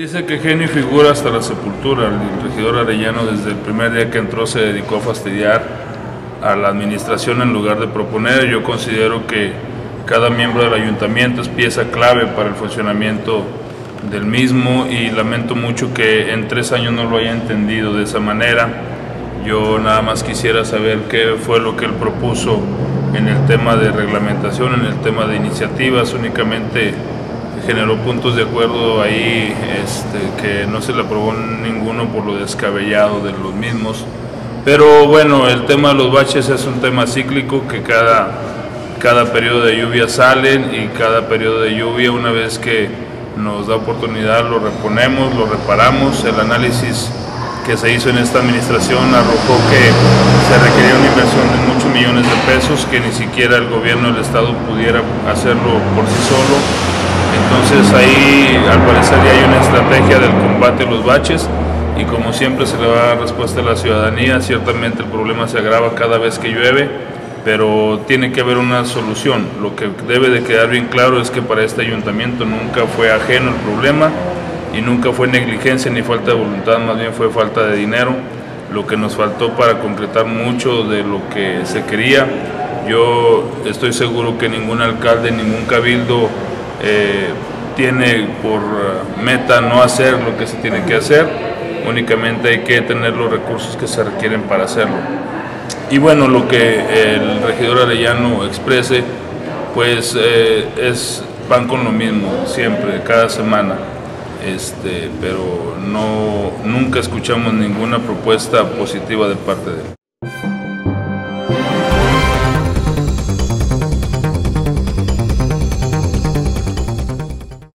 Dice que genio y figura hasta la sepultura. El regidor Arellano desde el primer día que entró se dedicó a fastidiar a la administración en lugar de proponer. Yo considero que cada miembro del ayuntamiento es pieza clave para el funcionamiento del mismo y lamento mucho que en 3 años no lo haya entendido de esa manera. Yo nada más quisiera saber qué fue lo que él propuso en el tema de reglamentación, en el tema de iniciativas. Únicamente generó puntos de acuerdo ahí que no se le aprobó ninguno por lo descabellado de los mismos. Pero bueno, el tema de los baches es un tema cíclico que cada periodo de lluvia salen y cada periodo de lluvia, una vez que nos da oportunidad, lo reponemos, lo reparamos. El análisis que se hizo en esta administración arrojó que se requería una inversión de muchos millones de pesos, que ni siquiera el gobierno del estado pudiera hacerlo por sí solo. Entonces ahí al parecer ya hay una estrategia del combate a los baches y como siempre se le va a dar respuesta a la ciudadanía. Ciertamente el problema se agrava cada vez que llueve, pero tiene que haber una solución. Lo que debe de quedar bien claro es que para este ayuntamiento nunca fue ajeno el problema y nunca fue negligencia ni falta de voluntad, más bien fue falta de dinero lo que nos faltó para concretar mucho de lo que se quería. Yo estoy seguro que ningún alcalde, ningún cabildo tiene por meta no hacer lo que se tiene que hacer, únicamente hay que tener los recursos que se requieren para hacerlo. Y bueno, lo que el regidor Arellano exprese, pues van con lo mismo siempre, cada semana, pero nunca escuchamos ninguna propuesta positiva de parte de él.